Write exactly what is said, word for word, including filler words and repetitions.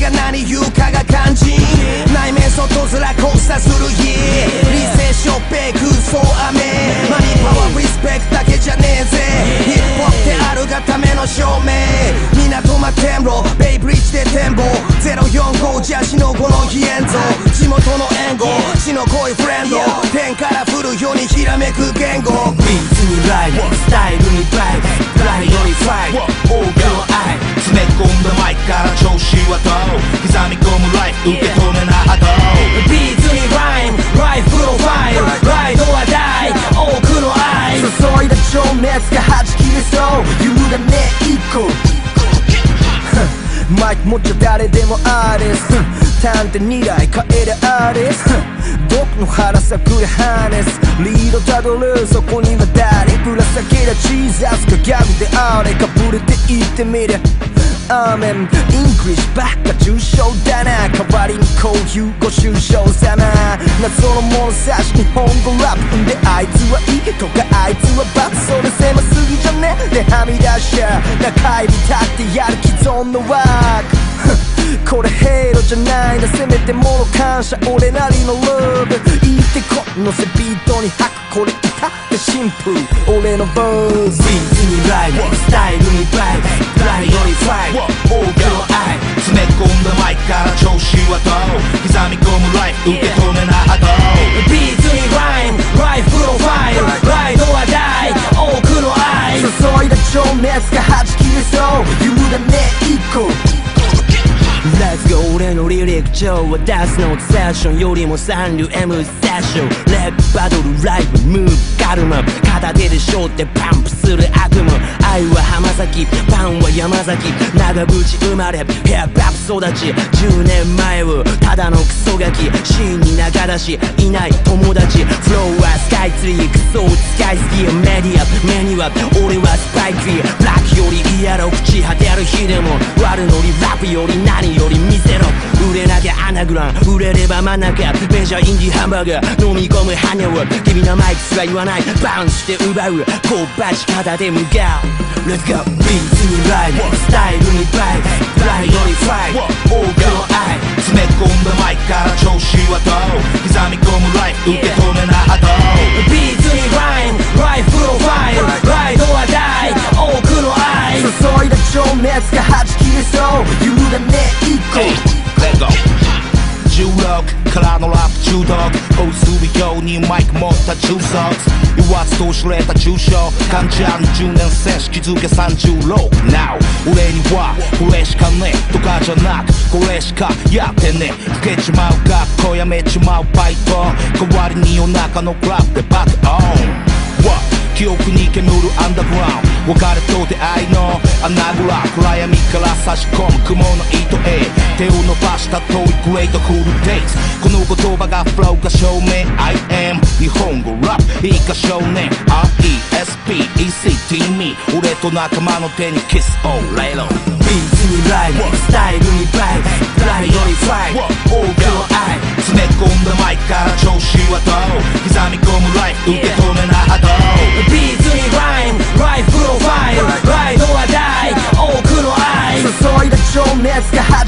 が何言うかが肝心、内面外面交差する家、理性しょっぺ空想雨、マニパワーリスペクトだけじゃねえぜ、ヒップホップであるがための証明、港間天路ベイブリッジで展望、ゼロよんごジャシのこの非縁像、地元の援護血の濃いフレンド、天から降るようにひらめく言語、 ビーツにライブスタイルにバイブ、フライよりファイブ多くの愛、詰め込んだマイクから調子はどう、刻み込むライフ受け止めな波動、 ビーツにライムライフプロファイル、ライドはダイ多くの愛、 注いだ情熱がはじき出そう揺るがねえ一個マイク持っちゃ誰でもアーティスト、探偵にだい変えるアーティスト、毒の腹さくれハネス、リードたどるそこには誰、ぶら下げたジーザスがギャグであれかぶれて言ってみるアーメン、イングリッシュばっか抽象だな、代わりにこういうご愁傷さま、謎の物差し日本語ラップであいつはいいとかあいつはバツ、それ狭すぎじゃねではみ出しちゃ中指立ってやる既存のワークこれヘイロじゃないんだ、せめてもの感謝俺なりのラブ、言ってこ乗せビートに吐くこれ至ってシンプル俺のバース、 ビーツにライブスタイルにバイブ、フライよりファイブ多くの愛、詰め込んだマイクから調子はどう、刻み込むライフ受け止めな波動、 ビーツにライムライフプロファイル、ライドはダイ多くの愛、 注いだ情熱がはじき出そう揺るがねえ一個、 Let's go 俺のリリック上は出すのセッションよりも三流 M セッション、レップバトルライブムーブカルマ、片手で背負ってパンプする悪夢、愛は浜崎パンは山崎、長渕生まれヒップホップ育ち、じゅうねんまえをただのクソガキ、シーンに中出しいない友達、フローはスカイツリークソ使いすぎメディア目には俺はスパイクリー、ブラックより嫌ろ朽ち果てる日でも悪ノリラップより何より見せろ、売れなきゃアナグラン売れれば真ん中、メジャーインディーハンバーガー飲み込む羽を君のマイクすら言わないバウンスして奪うこうバチ肩で向かう Let's go ビーツにライブスタイルにバイブ、フライよりファイブ多くの愛、 詰め込んだマイクから調子はどう、刻み込むライフ受け止めな波動、ビーツにライムライフプロファイル、ライドはダイ多くの愛、 注いだ情熱がはじき出そう揺るがねえ一個、 Let's go じゅうろくからのラップ中毒、放水用にマイク持った重足、言わずと知れた重症患者にじゅうねん選手気づけさんじゅうろく Now 俺にはこれしかねえとかじゃなくこれしかやってねえ、老けちまう学校やめちまうバイト、代わりに夜中のクラブでバックオン記憶に煙るアンダーグラウンド、別れと出会いの穴蔵、暗闇から差し込む雲の糸へ手を伸ばした遠いグレートフルデイズ、この言葉がフローが証明 I am 日本語ラップいいか少年 アールイーエスピーイーシーティー me 俺と仲間の手にキスオーレイロン、 ビーツにライブスタイルにバイブ、フライよりファイブ多くの愛、 詰め込んだマイクから調子はどう、刻み込むライフ受け止めな波動、ビーツにライムライフプロファイル、ライドはダイ多くの愛、 注いだ情熱がは